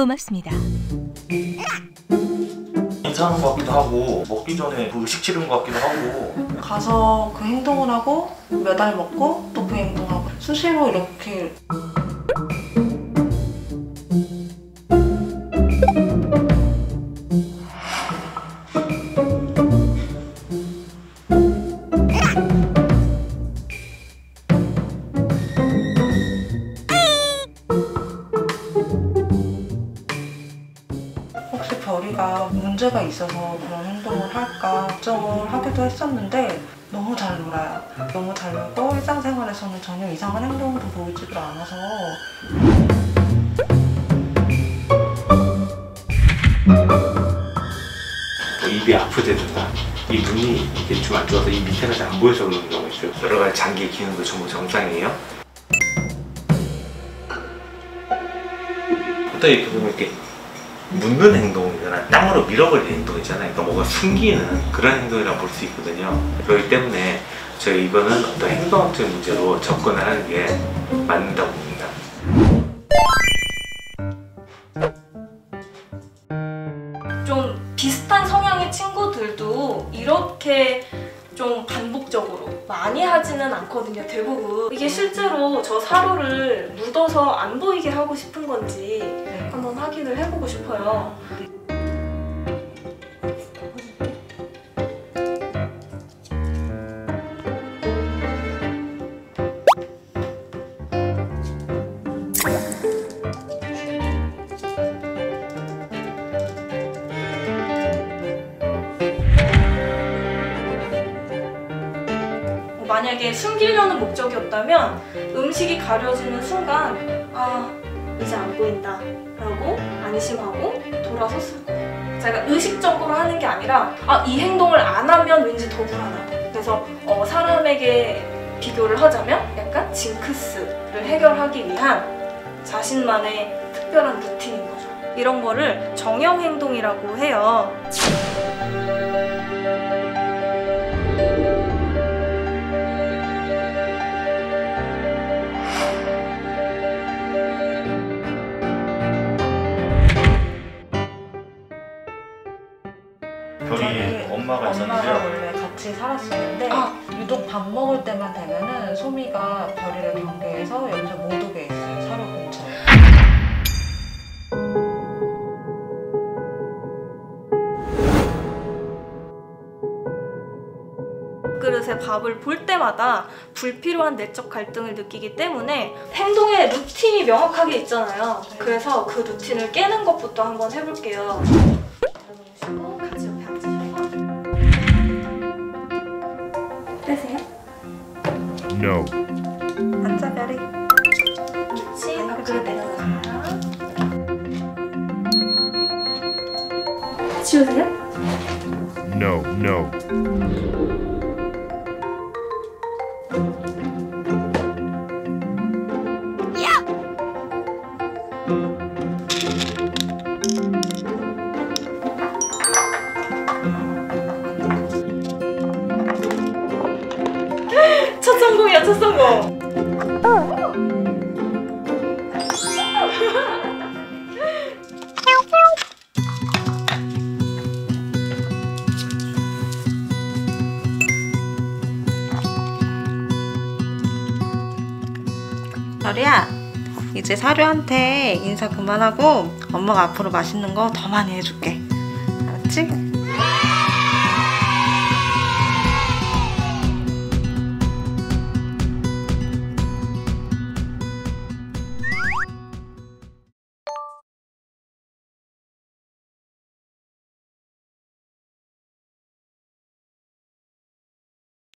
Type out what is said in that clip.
고맙습니다. 인사하는 것 같기도 하고 먹기 전에 그 의식 치르는 것 같기도 하고 가서 그 행동을 하고 몇 알 먹고 또 그 행동하고 수시로 이렇게 혹시 별이가 문제가 있어서 그런 행동을 할까 걱정을 하기도 했었는데 너무 잘 놀아요. 너무 잘 놀고 일상생활에서는 전혀 이상한 행동으로 보이지도 않아서 입이 아프다든가 이 눈이 이렇게 좀 안 좋아서 이 밑에가 잘 안 보여서 그런 경우가 있어요. 여러 가지 장기 기능도 전부 정상이에요. 보통 이렇게 보면 이렇게 묻는 행동이잖아, 땅으로 밀어버리는 행동 있잖아요. 그러니까 뭔가 숨기는 그런 행동이라고 볼 수 있거든요. 그렇기 때문에 저희 이거는 어떤 행동학적 문제로 접근을 하는 게 맞는다고 봅니다. 좀 비슷한 성향의 친구들도 이렇게 좀 반복적으로 많이 하지는 않거든요, 대부분. 이게 실제로 저 사료를 묻어서 안 보이게 하고 싶은 건지 한번 확인을 해보고 싶어요. 만약에 숨기려는 목적이었다면 음식이 가려지는 순간 아, 이제 안 보인다 라고 안심하고 돌아섰을 거예요. 제가 의식적으로 하는 게 아니라 이 행동을 안 하면 왠지 더 불안하다. 그래서 사람에게 비교를 하자면 약간 징크스를 해결하기 위한 자신만의 특별한 루틴인 거죠. 이런 거를 정형 행동이라고 해요. 별이 엄마가 있었는데요. 원래 같이 살았었는데 유독 밥 먹을 때만 되면은 소미가 별이를 경계해서 여기서 못 오게 했어요. 사료 근처에. 그릇에 밥을 볼 때마다 불필요한 내적 갈등을 느끼기 때문에 행동에 루틴이 명확하게 있잖아요. 그래서 그 루틴을 깨는 것부터 한번 해볼게요. 내려놓으시고 같이 옆에 앉으셔서 빼세요. No. 앉아 별이. 그렇지. 앞으로 내려가세요. 치우세요. No, no. 첫 성공이야, 첫 성공. 별이야, 이제 사료한테 인사 그만하고 엄마가 앞으로 맛있는 거 더 많이 해줄게. 알았지?